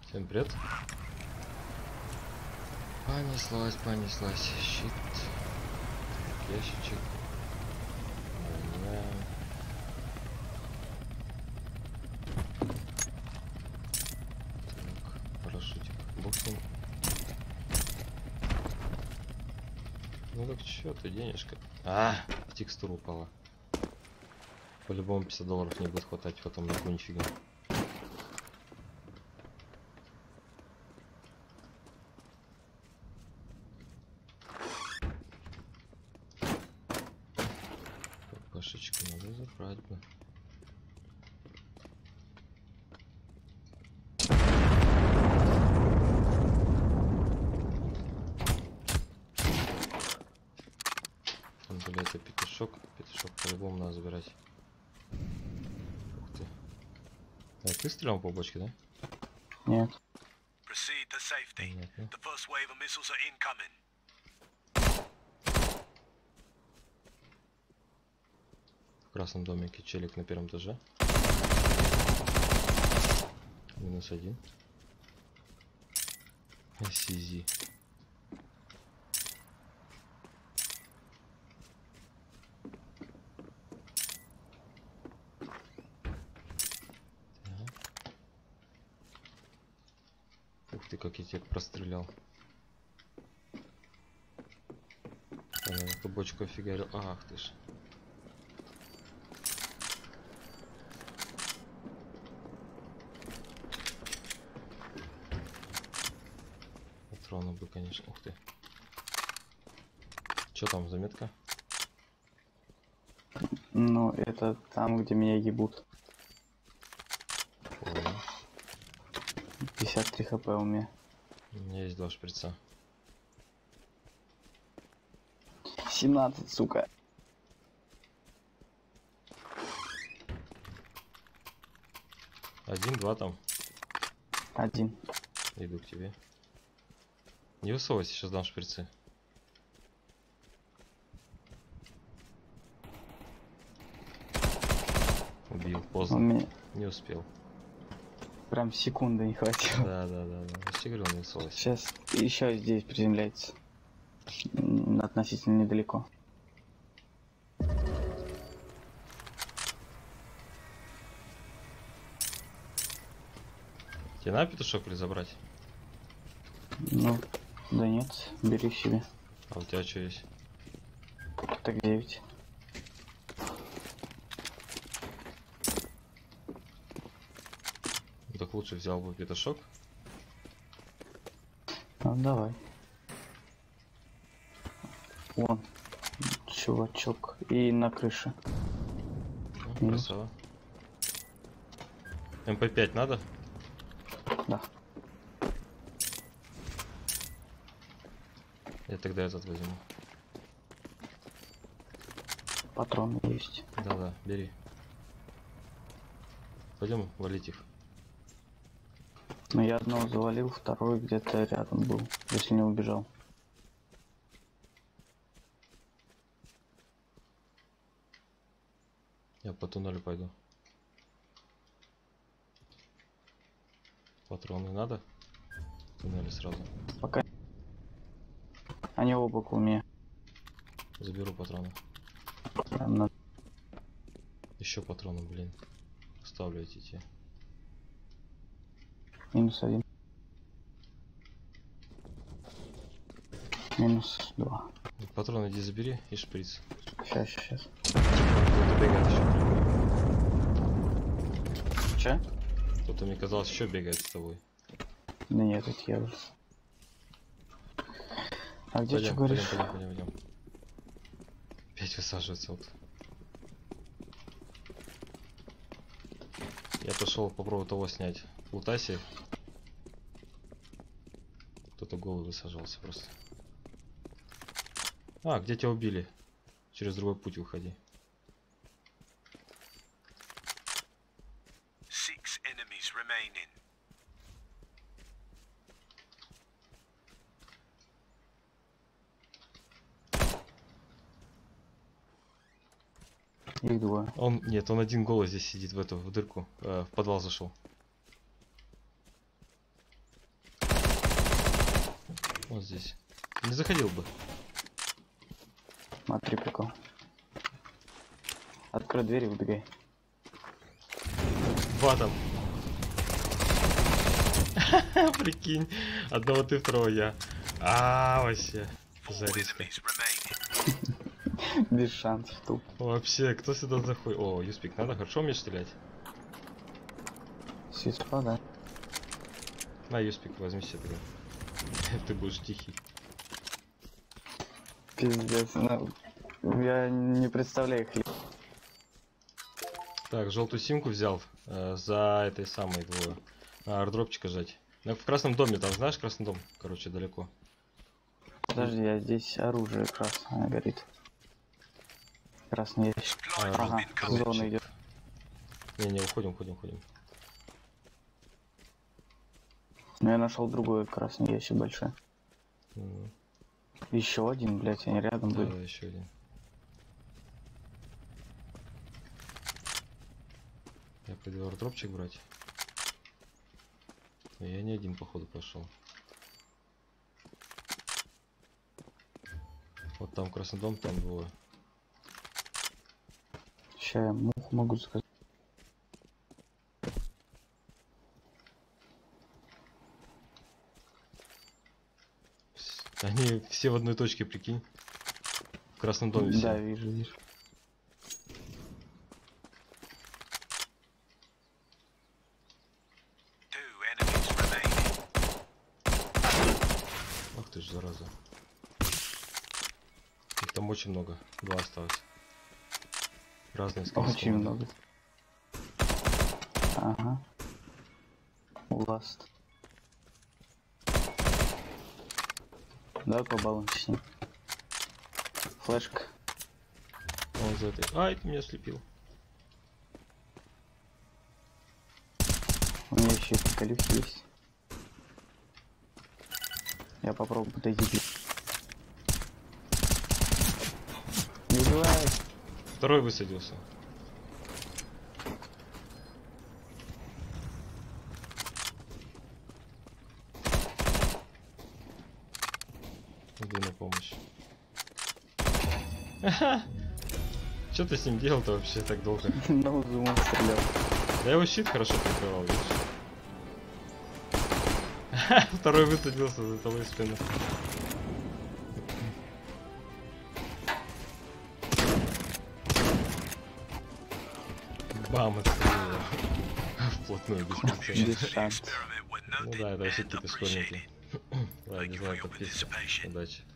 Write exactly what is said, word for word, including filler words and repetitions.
Всем привет. Понеслась, понеслась. Щит. Ящичек. Нажимаем. Так, парашютик. Боксинг. Ну так чё ты, денежка? А, в текстуру упала. По-любому пятьдесят долларов не будет хватать потом на какую-нибудь фигню. Пашечку надо забрать бы. Там, бля, это петушок. Петушок по-любому надо забирать. Ух ты. А ты стрелял по бочке, да? Нет. Понятно. В красном домике челик на первом этаже. Минус один. Сизи. Ух ты, как я тебя прострелял. Эту бочку офигарил. Ах ты ж. Патроны бы, конечно. Ух ты. Че там, заметка? Ну, это там, где меня ебут. Понял. пятьдесят три хп у меня. У меня есть два шприца. семнадцать, сука. Один, два там. Один. Иду к тебе. Не высовывайся, сейчас дам шприцы. Убил, У поздно. меня Не успел. прям секунды не хватило. Да, да, да, да. Я тебе говорил, не высовывайся. Сейчас еще здесь приземляется. М, Относительно недалеко. Тебе надо петушок или забрать? Ну, да нет, бери себе. А у тебя что есть? Так девять. Ну, так лучше взял бы петушок. Ну давай. Вон, чувачок. И на крыше. Ну, Минус. красава. эм пэ пять надо? Да. Я тогда этот возьму. Патроны есть. Да-да, бери. Пойдем валить их. Но я одного завалил, второй где-то рядом был, если не убежал. Я по туннелю пойду. Патроны надо? Туннели сразу. Пока. Они оба у меня. Заберу патроны. Прям на- Еще патроны, блин. Ставлю эти те. Минус один. Минус два. Патроны иди забери и шприц. Сейчас, сейчас. Кто-то бегает еще. Че? Кто-то, мне казалось, еще бегает с тобой. Да нет, это я уже. А где Пойдем, что говоришь? пойдем, пойдем, пойдем, пойдем. Опять высаживается вот. Я пошел попробую того снять. Лутаси. Кто-то голый высаживался просто. А, где тебя убили? Через другой путь выходи. Six enemies remaining. Их двое. Он, нет, он один голый здесь сидит в эту, в дырку. Э, в подвал зашел. Вот здесь. Не заходил бы. Смотри, прикол. Открой дверь и убегай. Два там. Прикинь. Одного ты, второго я. А, вообще. Four Зариска. enemies remaining. Без шансов туп. Вообще, кто сюда заходит? О, Юспик, надо хорошо умеешь стрелять. Сиспа, да? На, Юспик, возьми себе тогда. Ты будешь тихий. Пиздец, ну, я не представляю их. Так, желтую симку взял э, за этой самой двое. А, аирдропчика жать. Ну, в красном доме, там знаешь красный дом? Короче, далеко. Подожди, а здесь оружие красное горит. Красный ящик. Supply drop Ага, incoming. зона идет. Не-не, уходим, уходим, уходим. Но я нашел другой красный ящик большой. М, Еще один, блять, они рядом Да, были. да, еще один. Я пойду аирдропчик брать. Я не один, походу, пошел. Вот там красный дом, там двое. Сейчас я муху могу сказать. Они все в одной точке, прикинь. В красном доме все. Да, вижу, вижу. Two enemies remaining. Ах ты ж, зараза. Их там очень много. Два осталось. Разные скорее Очень всего, много. Ага. Ласт. Давай побалуемся с ним. Флешка. Он за этой. Ай, ты меня слепил. У меня еще и колюхи есть. Я попробую подойти. Не убивай! Второй высадился. Иду на помощь. Что ты с ним делал-то вообще так долго? На узуму стрелял. Да я его щит хорошо прикрывал, видишь? Второй высадился за тобой в спину. Бам, отстрелил. Вплотную, без прицела. Без шансов. Experiment with no Ну да, это вообще end какие-то школьники. appreciated. Ладно, не Thank you знаю, for your подписывайся. participation. Удачи.